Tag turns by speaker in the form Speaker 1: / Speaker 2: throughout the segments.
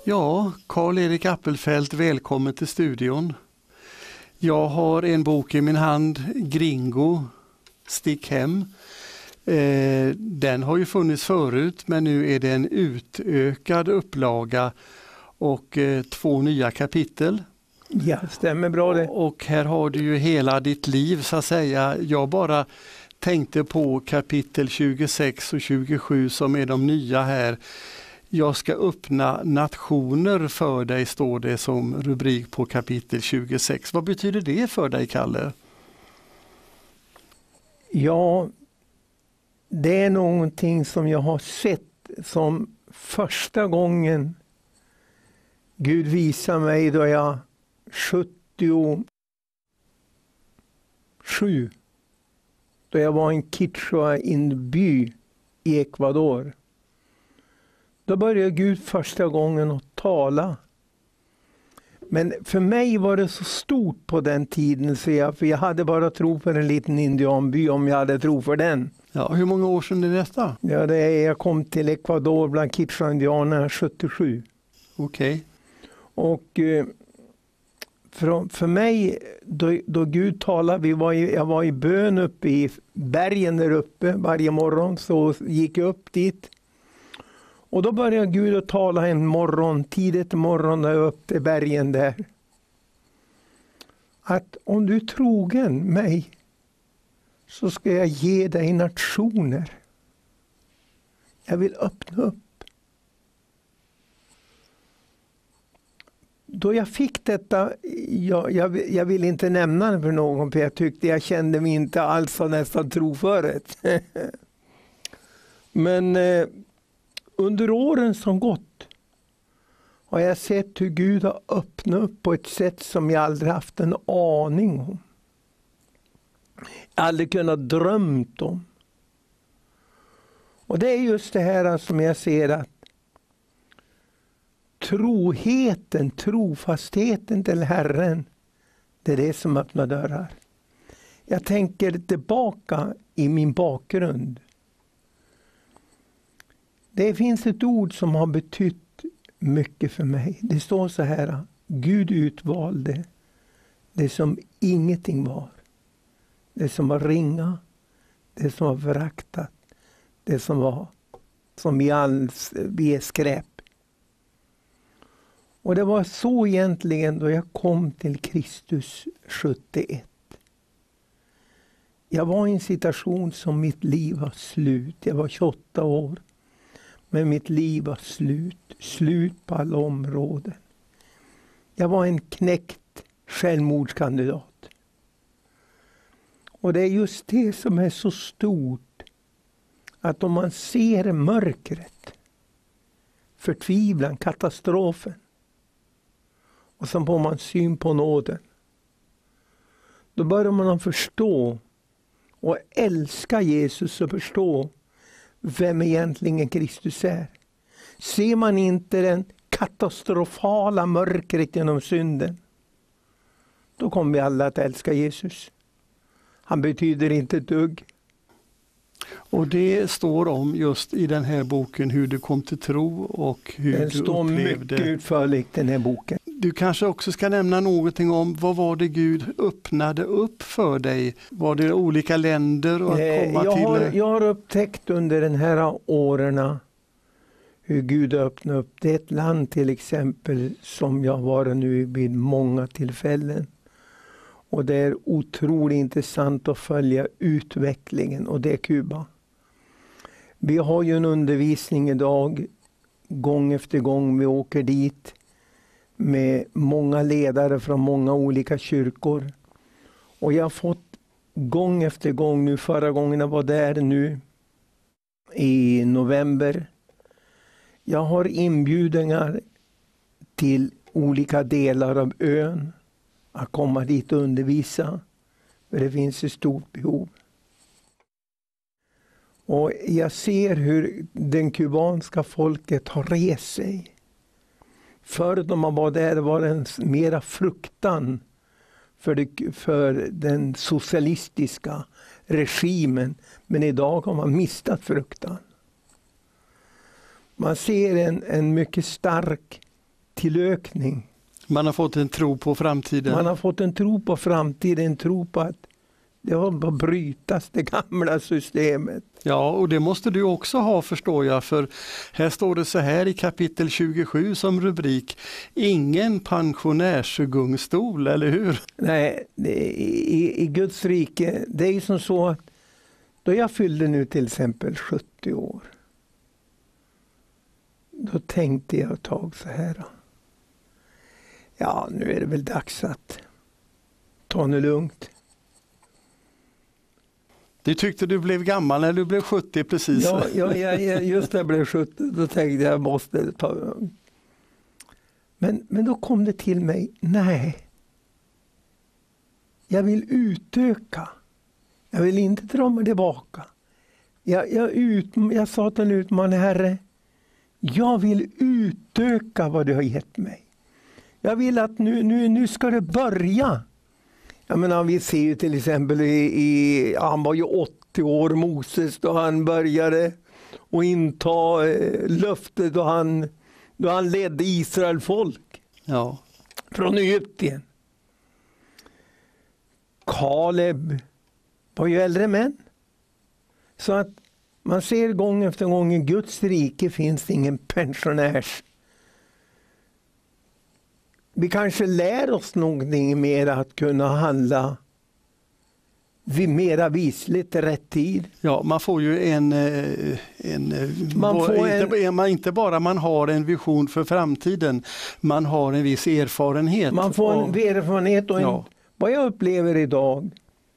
Speaker 1: Ja, Karl-Erik Appelfelt, välkommen till studion. Jag har en bok i min hand, Gringo, Stick hem. Den har ju funnits förut, men nu är det en utökad upplaga och 2 nya kapitel.
Speaker 2: Ja, stämmer bra det.
Speaker 1: Och här har du ju hela ditt liv så att säga. Jag bara tänkte på kapitel 26 och 27 som är de nya här. Jag ska öppna nationer för dig, står det som rubrik på kapitel 26. Vad betyder det för dig, Kalle?
Speaker 2: Ja, det är någonting som jag har sett som första gången Gud visade mig då jag 77. Då jag var en Quichua i en by i Ecuador. Då började Gud första gången att tala. Men för mig var det så stort på den tiden så jag hade bara tro för en liten indianby om jag hade tro för den.
Speaker 1: Ja, hur många år sedan är detta?
Speaker 2: Ja, jag kom till Ecuador bland Quichua-indianerna 77.
Speaker 1: Okej.
Speaker 2: Och för mig, då Gud talade, jag var i bön uppe i bergen där uppe varje morgon, så gick jag upp dit. Och då började Gud att tala en morgon, tidigt morgon när jag var upp till bergen där. Att om du är trogen mig så ska jag ge dig nationer. Jag vill öppna upp. Då jag fick detta, jag vill inte nämna det för någon för jag kände mig inte alls nästan troförrätt. Men under åren som gått har jag sett hur Gud har öppnat upp på ett sätt som jag aldrig haft en aning om. Jag aldrig kunnat drömt om. Och det är just det här som jag ser att trofastheten till Herren, det är det som öppnar dörrar. Jag tänker tillbaka i min bakgrund. Det finns ett ord som har betytt mycket för mig. Det står så här: Gud utvalde det som ingenting var. Det som var ringa, det som var föraktat, det som var som vi är skräp. Och det var så egentligen då jag kom till Kristus 71. Jag var i en situation som mitt liv var slut. Jag var 28 år. Men mitt liv var slut på alla områden. Jag var en knäckt självmordskandidat. Och det är just det som är så stort. Att om man ser mörkret, förtvivlan, katastrofen. Och så får man syn på nåden. Då börjar man förstå och älska Jesus och förstå vem egentligen Kristus är. Ser man inte den katastrofala mörkret genom synden, då kommer vi alla att älska Jesus. Han betyder inte ett dugg.
Speaker 1: Och det står om just i den här boken hur du kom till tro och hur
Speaker 2: den
Speaker 1: du upplevde.
Speaker 2: Den står mycket utförligt, den här boken.
Speaker 1: Du kanske också ska nämna någonting om vad var det Gud öppnade upp för dig? Var det olika länder att komma till?
Speaker 2: Jag har upptäckt under den här åren hur Gud öppnade upp. Det är ett land till exempel som jag har varit nu vid många tillfällen. Och det är otroligt intressant att följa utvecklingen, och det är Kuba. Vi har ju en undervisning idag, gång efter gång vi åker dit med många ledare från många olika kyrkor. Och jag har fått gång efter gång nu, förra gången jag var där nu i november. Jag har inbjudningar till olika delar av ön att komma dit och undervisa. För det finns ett stort behov. Och jag ser hur den kubanska folket har rest sig. Förr när man var där var det en mera fruktan för den socialistiska regimen. Men idag har man mistat fruktan. Man ser en mycket stark tillökning.
Speaker 1: Man har fått en tro på framtiden.
Speaker 2: Man har fått en tro på framtiden, en tro på att det håller på att brytas, det gamla systemet.
Speaker 1: Ja, och det måste du också ha, förstår jag, för här står det så här i kapitel 27 som rubrik: ingen pensionärsgungstol, eller hur?
Speaker 2: Nej, i Guds rike, det är ju som så att då jag fyllde nu till exempel 70 år, då tänkte jag ett tag så här. Ja, nu är det väl dags att ta det lugnt.
Speaker 1: Du tyckte du blev gammal när du blev 70 precis.
Speaker 2: Ja, just när jag blev 70, då tänkte jag måste ta det lugnt. Men då kom det till mig, nej. Jag vill utöka. Jag vill inte dra mig tillbaka. Jag sa till en utmaning, Herre, jag vill utöka vad du har gett mig. Jag vill att nu ska det börja. Jag menar, vi ser ju till exempel han var ju 80 år, Moses, då han började och inta löftet då han ledde Israel folk.
Speaker 1: Ja.
Speaker 2: Från Egypten. Kaleb var ju äldre män. Så att man ser gång efter gång i Guds rike finns det ingen pensionärs. Vi kanske lär oss någonting mer att kunna handla mera visligt i rätt tid.
Speaker 1: Ja, man får ju inte bara man har en vision för framtiden, man har en viss erfarenhet.
Speaker 2: Man får en erfarenhet och vad jag upplever idag,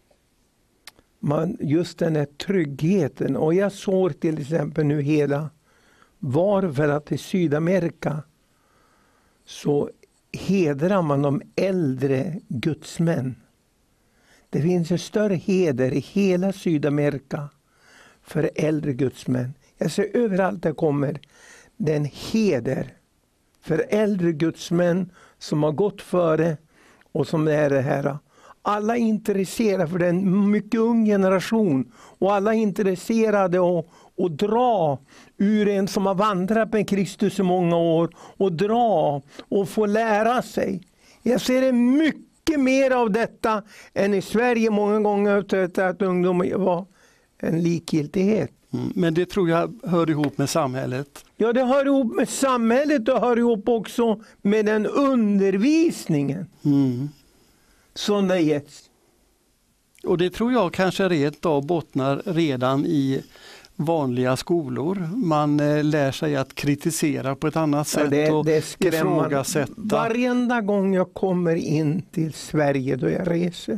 Speaker 2: just den här tryggheten. Och jag såg till exempel nu för att i Sydamerika så hedrar man de äldre gudsmän. Det finns en större heder i hela Sydamerika för äldre gudsmän. Jag ser överallt där kommer den heder för äldre gudsmän som har gått före och som är det här. Alla är intresserade för den mycket ung generation och alla är intresserade att dra ur en som har vandrat med Kristus i många år och dra och få lära sig. Jag ser det mycket mer av detta än i Sverige många gånger att ungdomar var en likgiltighet.
Speaker 1: Men det tror jag hör ihop med samhället.
Speaker 2: Ja, det hör ihop med samhället och hör ihop också med den undervisningen som det getts.
Speaker 1: Och det tror jag kanske rent av bottnar redan i vanliga skolor. Man lär sig att kritisera på ett annat sätt och ifrågasätta.
Speaker 2: Varenda gång jag kommer in till Sverige då jag reser,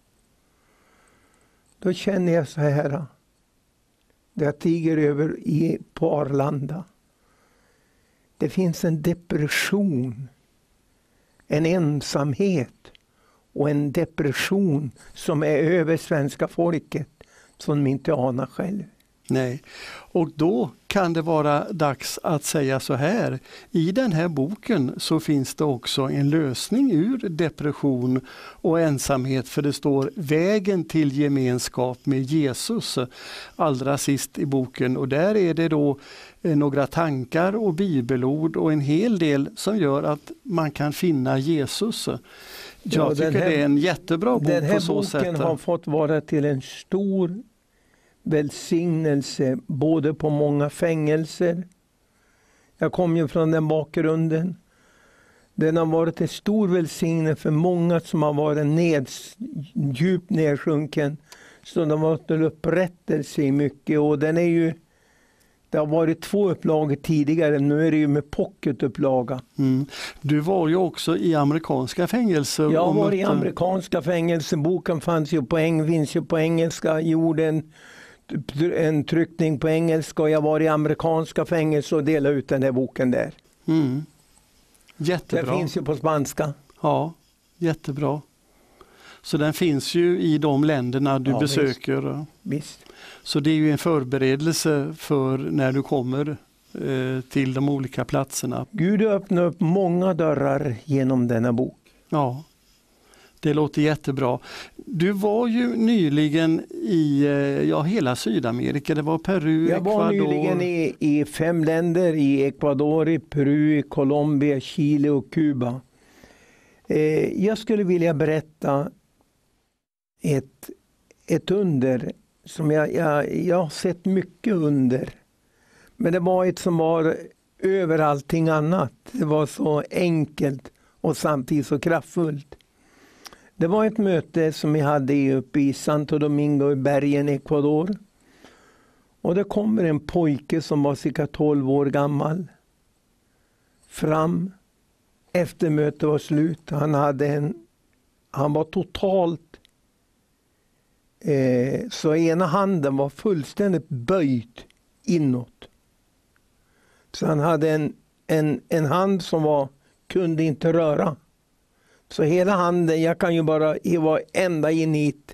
Speaker 2: då känner jag så här. Där jag tiger över på Arlanda. Det finns en depression, en ensamhet och en depression som är över svenska folket som de inte anar själv.
Speaker 1: Nej, och då kan det vara dags att säga så här. I den här boken så finns det också en lösning ur depression och ensamhet, för det står vägen till gemenskap med Jesus allra sist i boken, och där är det då några tankar och bibelord och en hel del som gör att man kan finna Jesus. Jag tycker det är en jättebra bok på så sätt.
Speaker 2: Den här boken har fått vara till en stor välsignelse både på många fängelser. Jag kom ju från den bakgrunden. Den har varit en stor välsignelse för många som har varit djupt nedsjunken. Så de har varit en upprättelse i mycket, och den är ju, det har varit 2 upplagor tidigare, nu är det ju med pocketupplaga.
Speaker 1: Du var ju också i amerikanska fängelser.
Speaker 2: Jag var i amerikanska fängelser, boken finns ju på engelska, gjorde en tryckning på engelska, och jag var i amerikanska fängelser och delade ut den här boken där.
Speaker 1: Jättebra.
Speaker 2: Det finns ju på spanska.
Speaker 1: Ja, jättebra. Så den finns ju i de länderna du besöker.
Speaker 2: Visst.
Speaker 1: Så det är ju en förberedelse för när du kommer till de olika platserna.
Speaker 2: Gud öppnar upp många dörrar genom denna bok.
Speaker 1: Ja, Det låter jättebra. Du var ju nyligen i hela Sydamerika. Det var Peru,
Speaker 2: Jag var
Speaker 1: Ecuador.
Speaker 2: nyligen i 5 länder. I Ecuador, i Peru, i Colombia, Chile och Kuba. Jag skulle vilja berätta ett under som jag har sett mycket under. Men det var ett som var över allting annat. Det var så enkelt och samtidigt så kraftfullt. Det var ett möte som vi hade uppe i Santo Domingo i bergen, Ecuador. Och det kommer en pojke som var cirka 12 år gammal fram. Efter mötet var slut. Han var totalt så ena handen var fullständigt böjd inåt. Så han hade en hand som kunde inte röra. Så hela handen, jag kan ju bara vara ända in hit.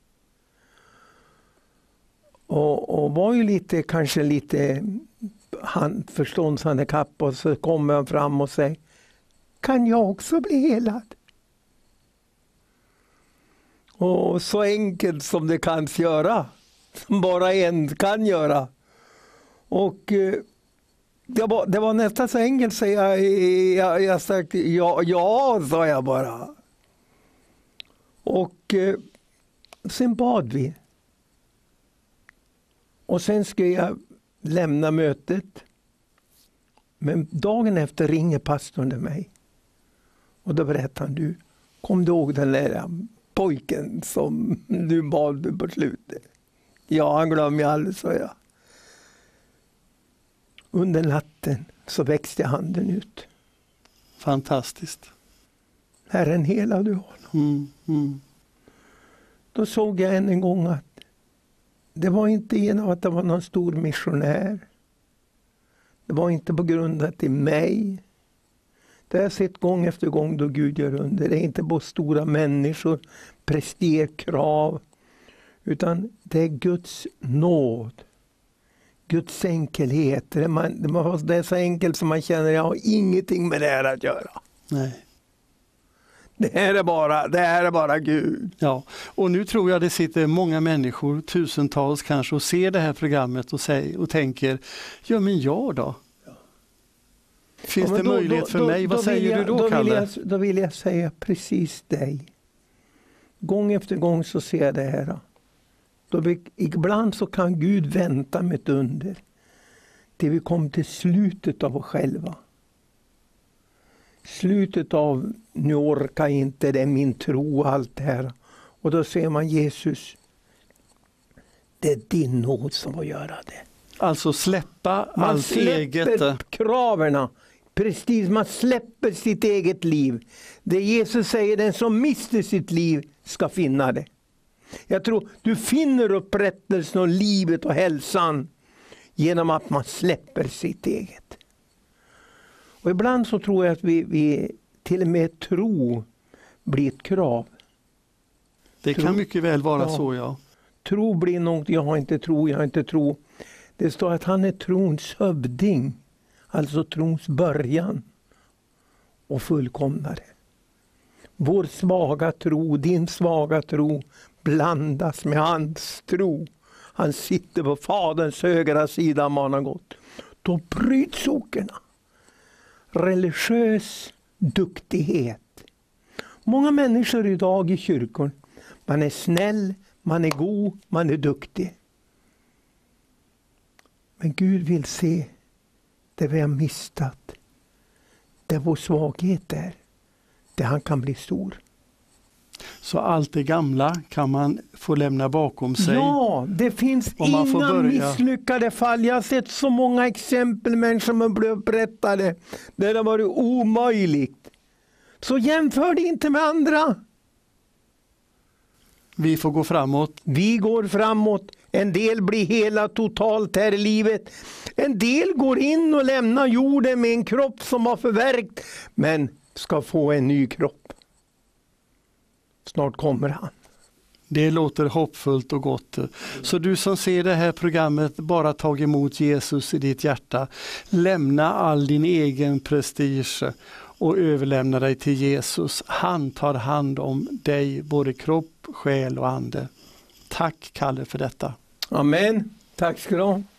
Speaker 2: Och var ju kanske lite förståndshandikapp, och så kommer han fram och säger: kan jag också bli helad? Och så enkelt som det kan göra. Som bara en kan göra. Och det var nästan så enkelt så jag sagt ja, sa jag bara. Och sen bad vi. Och sen ska jag lämna mötet. Men dagen efter ringer pastorn till mig. Och då berättar han: du, kom du ihåg den där pojken som du bad på slutet? Ja, han glömmer jag aldrig, sa jag. Under natten så växte handen ut.
Speaker 1: Fantastiskt.
Speaker 2: Herren helade honom. Då såg jag än en gång att det var inte genom att det var någon stor missionär. Det var inte på grund av att det är mig. Det har jag sett gång efter gång då Gud gör under. Det är inte på stora människor, prestekrav. Utan det är Guds nåd. Guds enkelhet. Det är så enkelt som man känner: jag har ingenting med det här att göra.
Speaker 1: Nej.
Speaker 2: Det här är bara Gud.
Speaker 1: Ja, och nu tror jag det sitter många människor, tusentals kanske, och ser det här programmet och tänker: ja, men jag då? Ja. Finns det möjlighet för mig? Vad säger du då, Kalle?
Speaker 2: Då vill jag säga precis dig. Gång efter gång så ser jag det här. Ibland så kan Gud vänta med ett under till vi kommer till slutet av oss själva. Slutet av: nu orkar inte, det är min tro och allt det här. Och då säger man: Jesus, det är din nåd som får göra det.
Speaker 1: Alltså släppa
Speaker 2: man
Speaker 1: allt
Speaker 2: släpper
Speaker 1: eget.
Speaker 2: Kraven, prestige, man släpper sitt eget liv. Det Jesus säger: den som mister sitt liv ska finna det. Jag tror du finner upprättelsen och livet och hälsan genom att man släpper sitt eget. Och ibland så tror jag att vi till och med tro blir ett krav.
Speaker 1: Det kan mycket väl vara så, ja.
Speaker 2: Tro blir något: jag har inte tro. Det står att han är trons hövding. Alltså trons början och fullkomnare. Vår svaga tro, din svaga tro blandas med hans tro. Han sitter på Faderns högra sida, man har gått. Då bryts okerna. Religiös duktighet. Många människor idag i kyrkor, man är snäll, man är god, man är duktig. Men Gud vill se det vi har mistat. Det vår svaghet är. Det han kan bli stor.
Speaker 1: Så allt det gamla kan man få lämna bakom sig.
Speaker 2: Ja, det finns inga misslyckade fall. Jag har sett så många exempel människor som blev upprättade där det varit omöjligt. Så jämför det inte med andra.
Speaker 1: Vi får gå framåt.
Speaker 2: Vi går framåt. En del blir hela totalt här i livet. En del går in och lämnar jorden med en kropp som har förvärkt, men ska få en ny kropp. Snart kommer han.
Speaker 1: Det låter hoppfullt och gott. Så du som ser det här programmet, bara tag emot Jesus i ditt hjärta. Lämna all din egen prestige och överlämna dig till Jesus. Han tar hand om dig, både kropp, själ och ande. Tack Kalle för detta.
Speaker 2: Amen. Tack ska du ha.